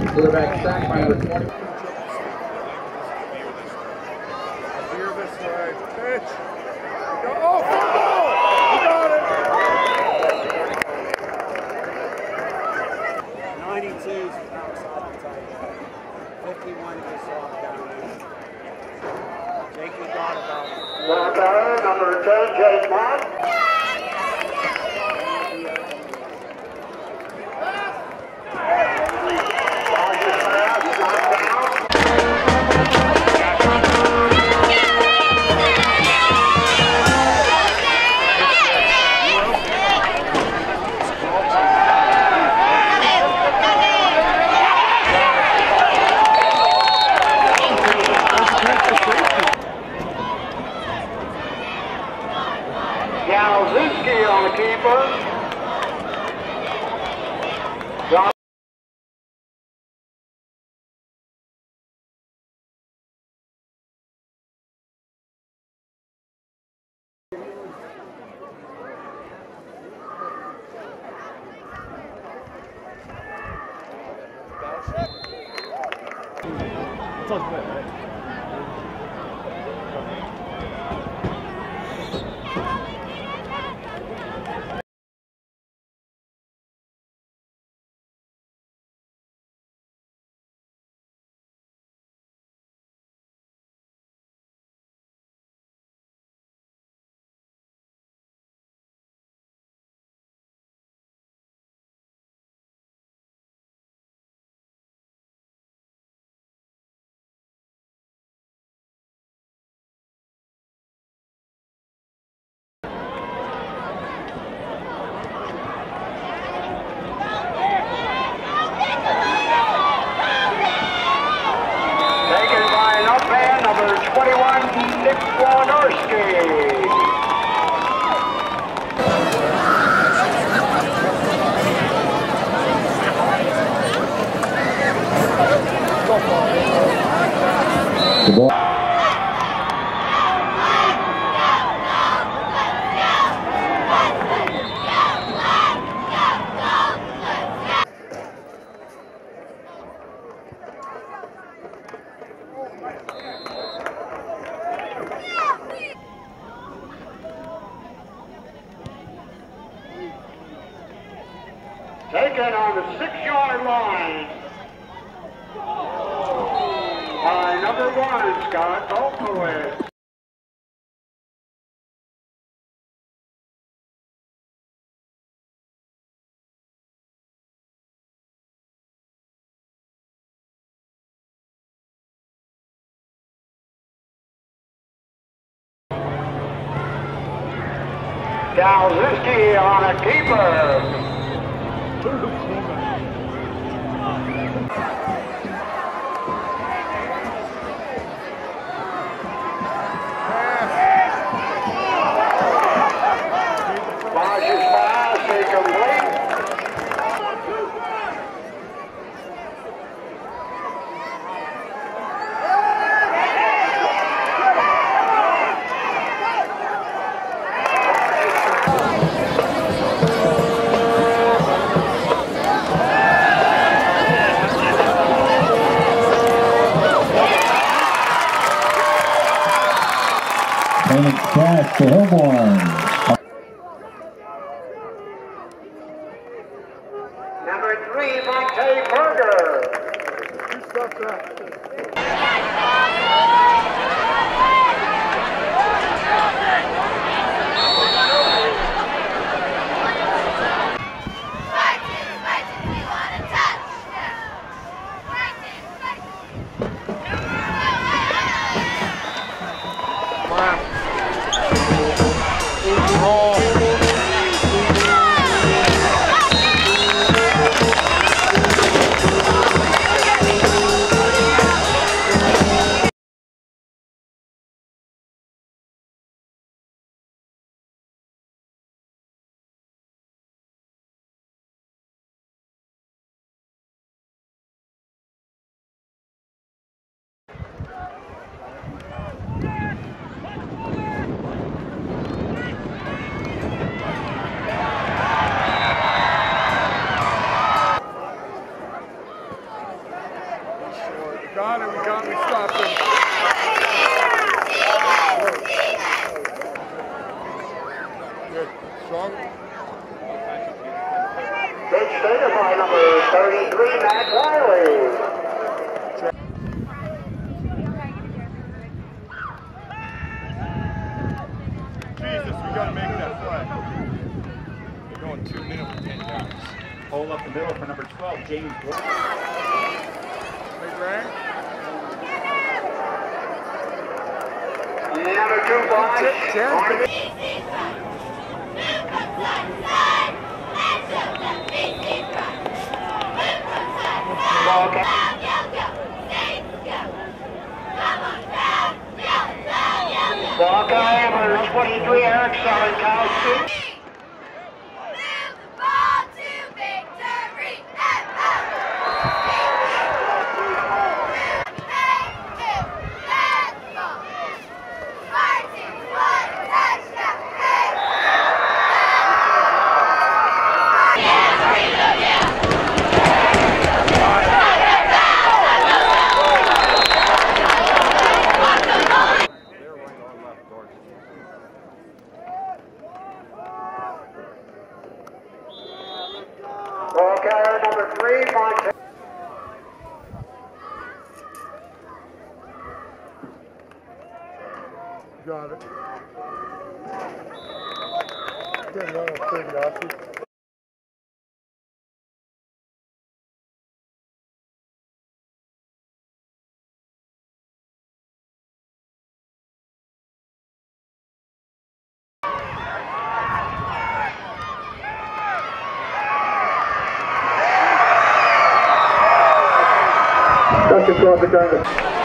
Quarterback sack by number 20. Oh, football! He got it! 92 is outside the tight end. 51 is off down there. Jakey got about it. Linebacker number 10, Jake Mark. Waligurski on the keeper. Number 21, Nick Waligurski. Taken on the 6-yard line by number 1, Scott Olkowitz. Waligurski on a keeper. And it's back to Hillborn. Number 3, Monte Berger. reinstated by number 33, Matt Wiley. Jesus, we gotta make that play. We're going 2 minutes with 10 yards. Hole up the middle for number 12, James Berks. Big Ray? Number 2, Box. Buckeye, number 23, Eric Salenkowski. Buckeye, number 3, Montana. Got it. Good one, Berks. Just across the corner.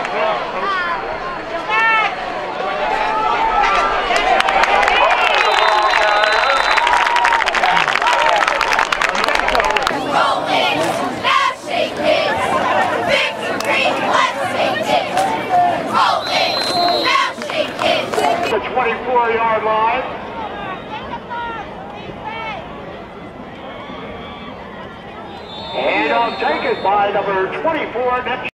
The 24-yard line. And I'll take it by number 24, next.